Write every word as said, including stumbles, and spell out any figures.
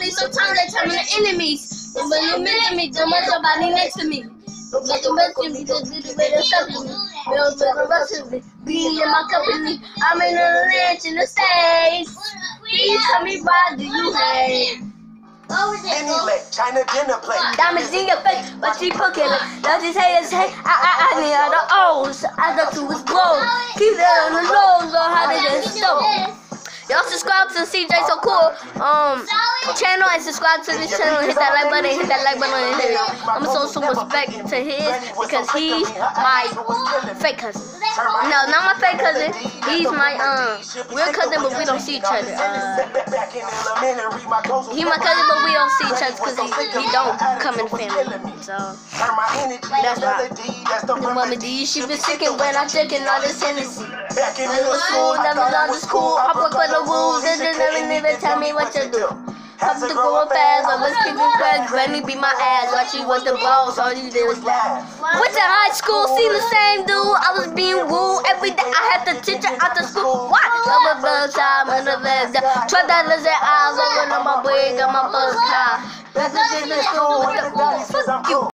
family, sometimes they turn into enemies. But when you mention me, don't want somebody next to me. But you mention me, just do the way they're stuffing me. They don't feel the rest of me. Be in my company, I'm in the ranch in the States. Please tell me why do you hate? Mini leg, China dinner plate. Diamonds in your face, but she poking it. Now these haters hate, I, I, I need all the O's. I thought you was blown. Keep that on the nose, or how they just so. Y'all subscribe to C J So Cool um channel and subscribe to this channel. Hit that like button, hit that like button. And hit it. I'm so some respect to his because he's my fake cousin. No, not my fake cousin. He's my um real cousin, but we don't see each other. Uh, he my cousin, but we don't see each other because he, he don't come in the family. So that's why. The mama D, she been sickin' when I drinking all this Hennessy. Never school, never gone to school. I broke all the rules, and they never never tell me what to do. Have to go fast, I was keeping fast. Granny beat my ass, while she was the boss. All you did was laugh. Went to high school, see the same dude. I was being wooed every day. I had the teacher out the school. What? I'm a buzz time on the left. Try that lizard eyes, I went on my wig, got my buzz car. That's the school. Fuck you.